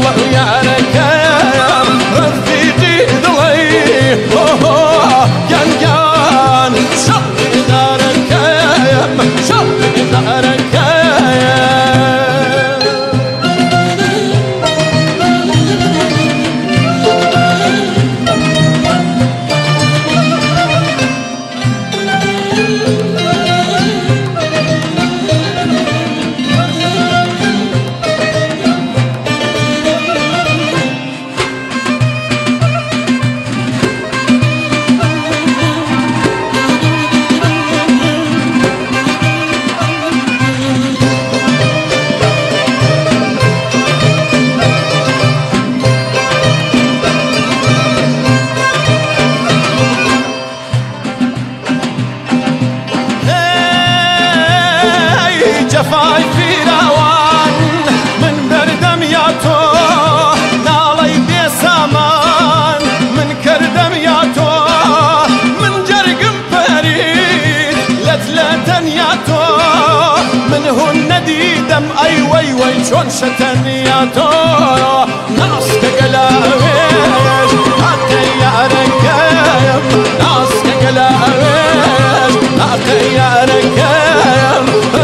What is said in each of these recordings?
جفای فیراوان من بردم یا تو ناڵی بێسامان من کردم یا تو من جرگم پەرید لە تەنیا تۆ من هون نەدیدەم ئەی وەی وەی چۆن شەتەنیا تۆ ناسکە گەلاوێش هاتە یارەکەم ناسکە گەلاوێش هاتە یارەکەم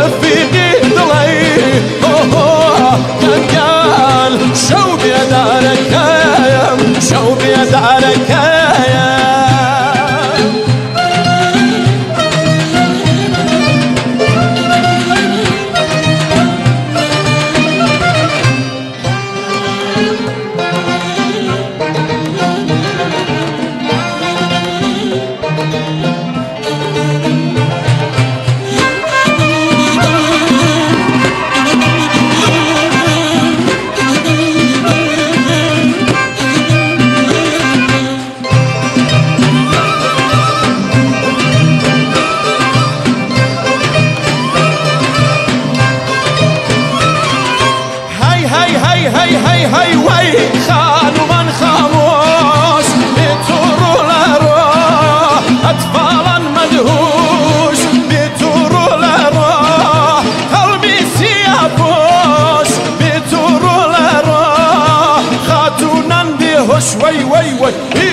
شو بيداركايم شو بيداركايم هاي وي خالو من خاموش بتورو لرو أطفالا مدهوش بتورو لرو قلبي سيابوش بتورو لرو خاتونا بهوش وي